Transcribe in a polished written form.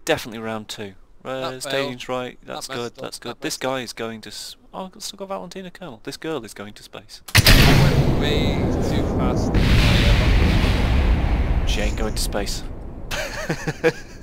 definitely round 2. Staging's right. That's That good. messed up, That's good. that This messed guy is going to. Oh, I've still got Valentina Kerman. This girl is going to space. I went way too fast. She ain't going to space.